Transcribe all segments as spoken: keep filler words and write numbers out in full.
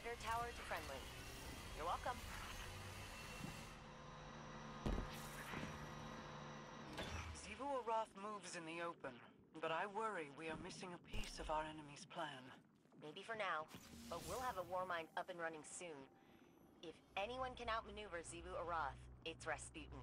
Predator Tower to friendly. You're welcome. Xivu Arath moves in the open, but I worry we are missing a piece of our enemy's plan. Maybe for now, but we'll have a Warmind up and running soon. If anyone can outmaneuver Xivu Arath, it's Rasputin.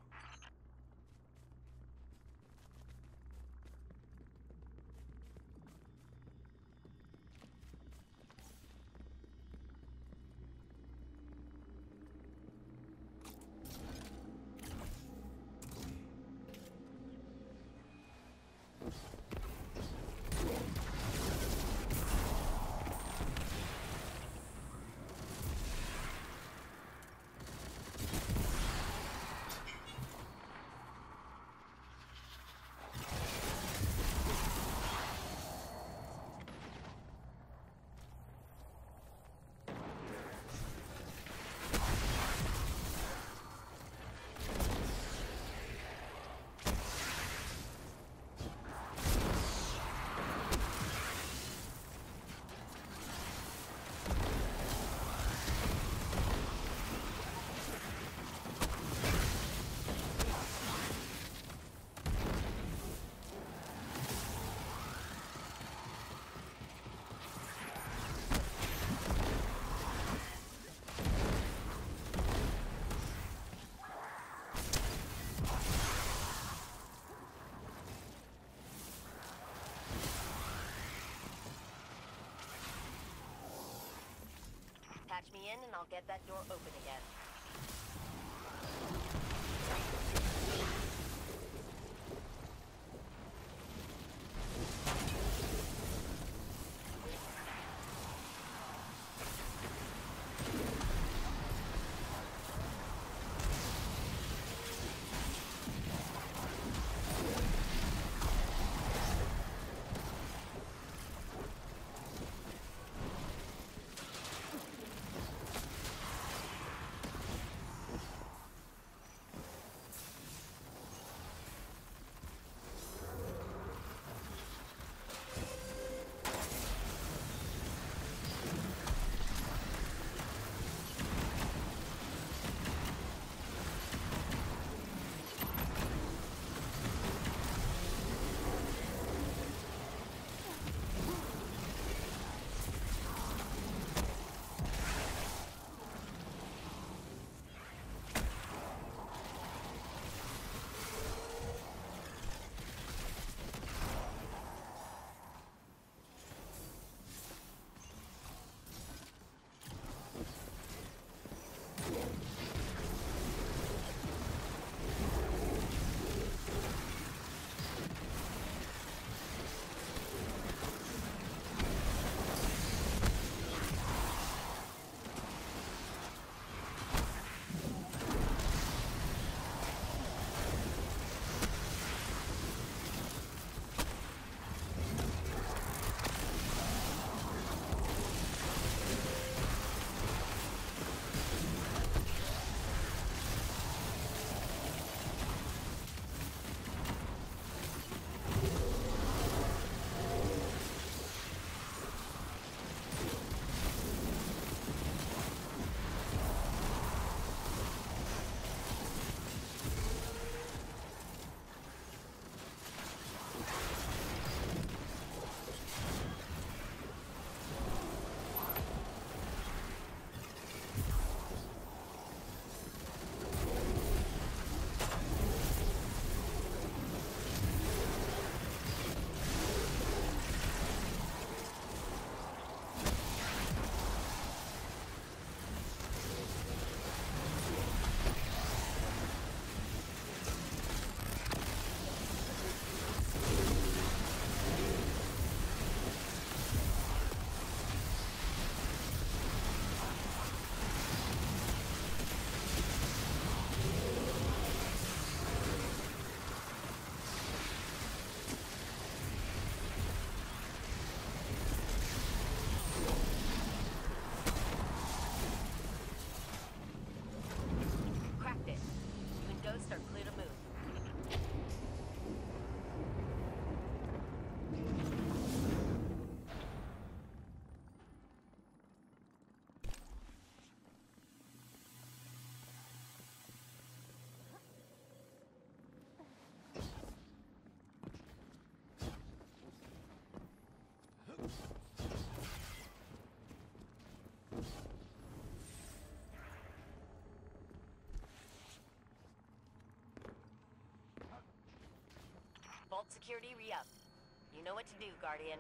Patch me in and I'll get that door open again. security re-up. You know what to do, Guardian.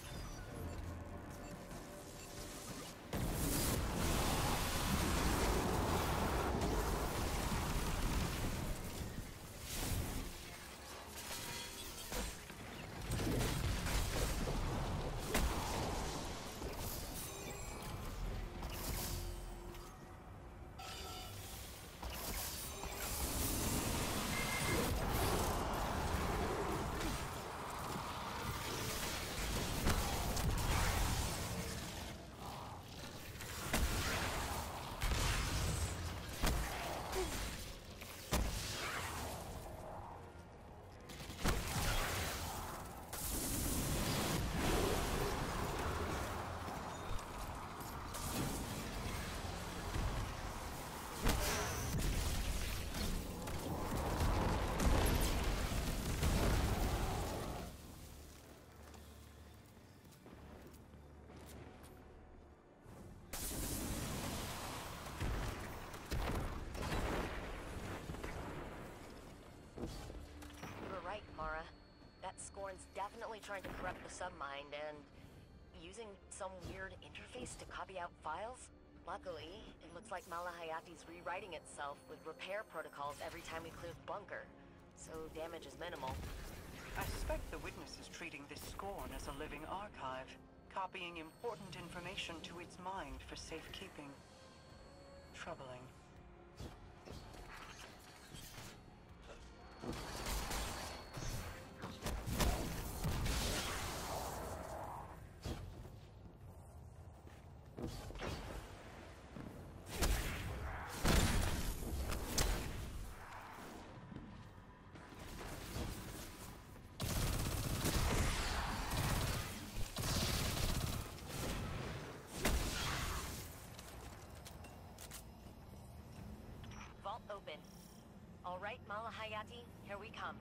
Scorn's definitely trying to corrupt the submind and using some weird interface to copy out files. Luckily, it looks like Malahayati's rewriting itself with repair protocols every time we clear the bunker, so damage is minimal. I suspect the witness is treating this Scorn as a living archive, copying important information to its mind for safekeeping. Troubling. Open. All right, Malahayati, here we come.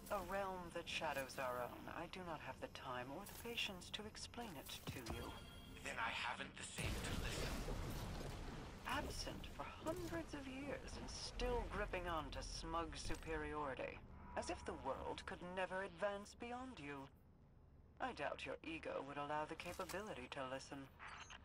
A realm that shadows our own. I do not have the time or the patience to explain it to you. Then I haven't the same to listen. Absent for hundreds of years and still gripping on to smug superiority. As if the world could never advance beyond you. I doubt your ego would allow the capability to listen.